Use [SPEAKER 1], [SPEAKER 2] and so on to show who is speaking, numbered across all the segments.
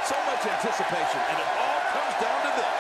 [SPEAKER 1] So much anticipation, and it all comes down to this.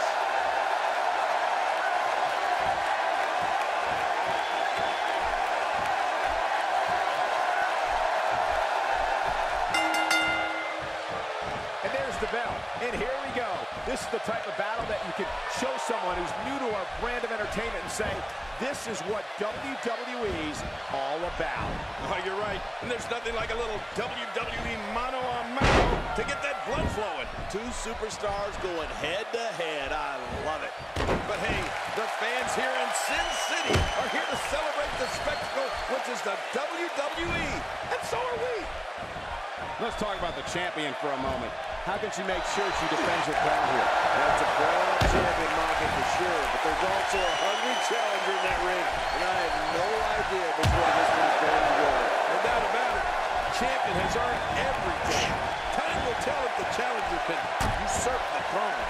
[SPEAKER 2] And there's the bell. And here we go. This is the type of battle that you can show someone who's new to our brand of entertainment and say, this is what WWE's all about.
[SPEAKER 1] Oh, you're right. And there's nothing like a little WWE mano-a-mano to get that blood flowing. Two superstars going head-to-head. I love it. But hey, the fans here in Sin City are here to celebrate the spectacle, which is the WWE. And so are we.
[SPEAKER 2] Let's talk about the champion for a moment. How can she make sure she defends her crown here?
[SPEAKER 3] That's a proud champion, Market, for sure. But there's also a hungry challenger in that ring. And I have no idea which way this one's going to go.
[SPEAKER 1] No doubt about it. Champion has earned everything. Time will tell if the challenger can usurp the throne.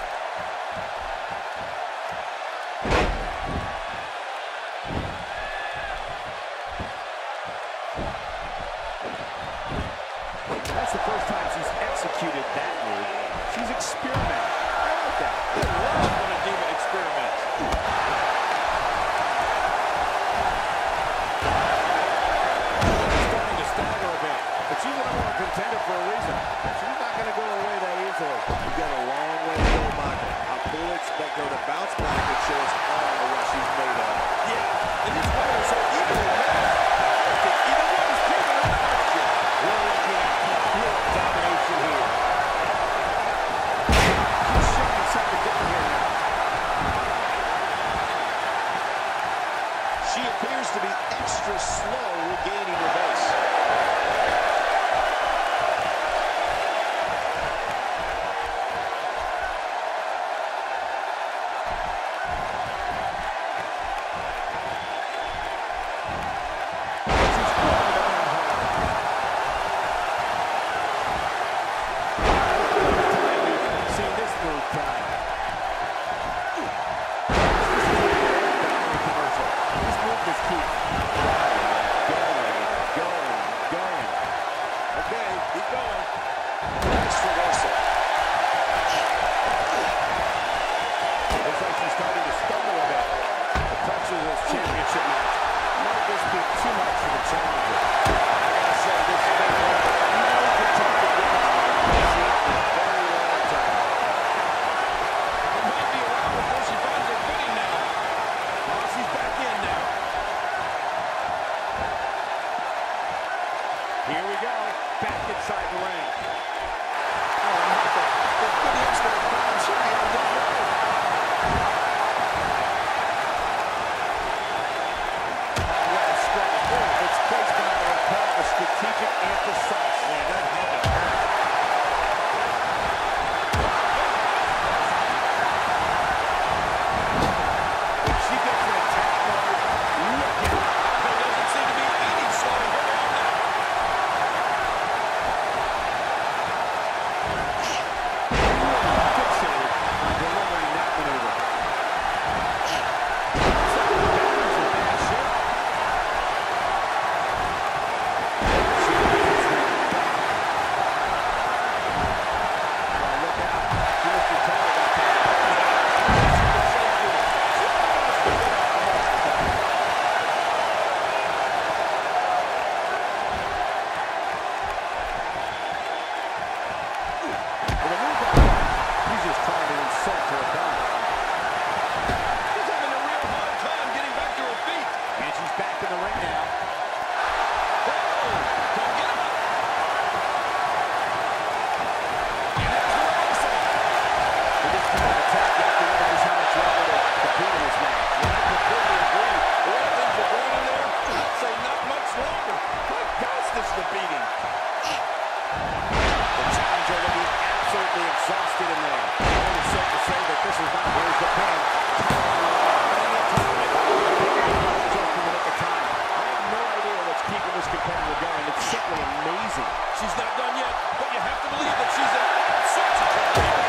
[SPEAKER 2] That's the first time she's executed that move. She's experimenting. I like that.
[SPEAKER 1] I love when a diva experiments.
[SPEAKER 2] Starting to stagger a bit, but she's an number one contender for a reason. She's not going to go away that easily.
[SPEAKER 3] You've got a long way to go, Market. I fully expect her to bounce back and show us all what she's made of.
[SPEAKER 1] Yeah, and these women are so evenly matched. Either one is keeping her mouth shut.
[SPEAKER 2] We're looking at complete domination here. She's showing something different here now.
[SPEAKER 3] She appears to be extra slow regaining her base.
[SPEAKER 2] Here we go, back inside the ring. It's placed on a repel, a strategic and precise. Man, that had to hurt. If she gets an attack mode, look at it.
[SPEAKER 1] There doesn't seem to be any slowing her down now.
[SPEAKER 2] Fixated on delivering that maneuver. Exhausted in there. It's safe to say that this is not where he's pin. Just in the nick of time. I have no idea what's keeping this competitor going. It's simply amazing.
[SPEAKER 1] She's not done yet, but you have to believe that she's in such a trouble.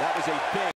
[SPEAKER 2] That was a big